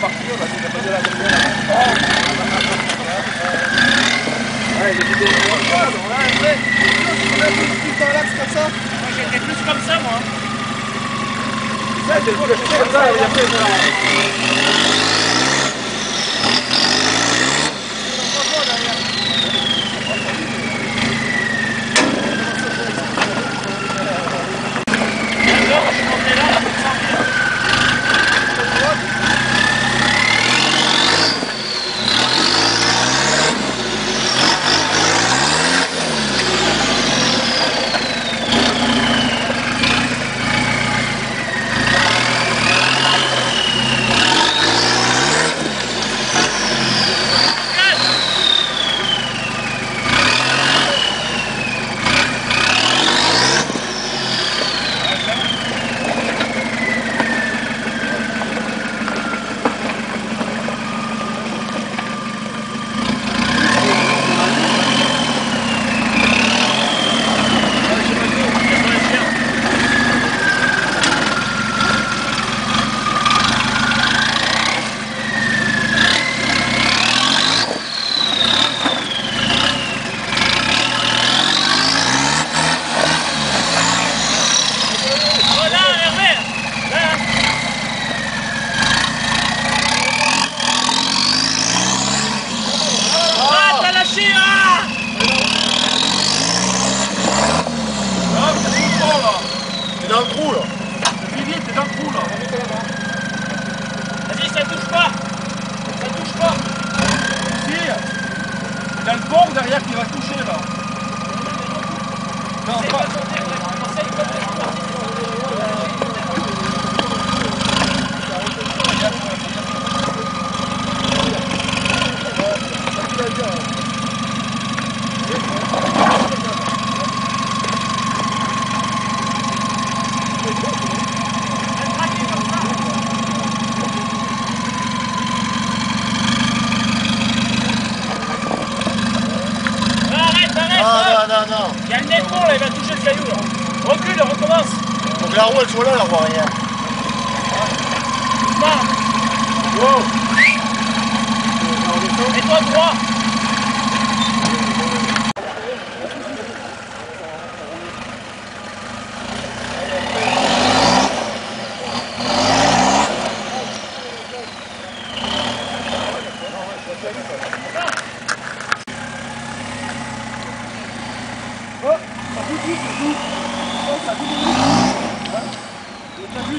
partir, là, c'est pas de la dernière. Ouais, il est plutôt comme ça, donc là, après, on a un peu plus dans l'axe comme ça. Moi, j'étais plus comme ça, moi. Ça, c'est le coup, je fais comme ça, il y a fait ça. T'es dans le trou là. Vivi, t'es dans le trou là. Vas-y, ça touche pas. Ça touche pas. Tire. Il y a le port derrière qui va toucher là. Non, pas. Non. Il y a le nez de pont là, il va toucher le caillou là. Recule, recommence. Faut que la roue elle soit là, la roue arrière. Doucement. Wow. Mets-toi droit. Oh, ça bouge, ça bouge. Oh, ça bouge. Ça bouge.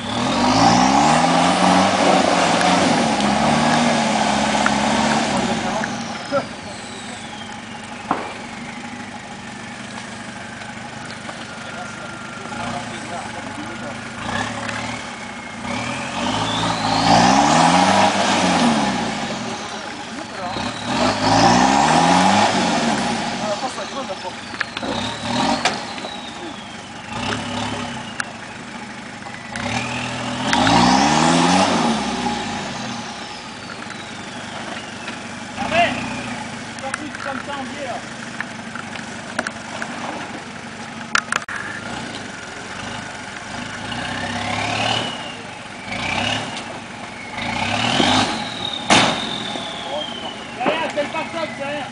Comme ça en biais là. Derrière, fais pas ça, derrière.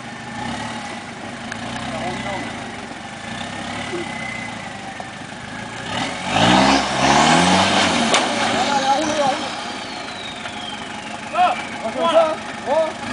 Oh, comme ça. Oh.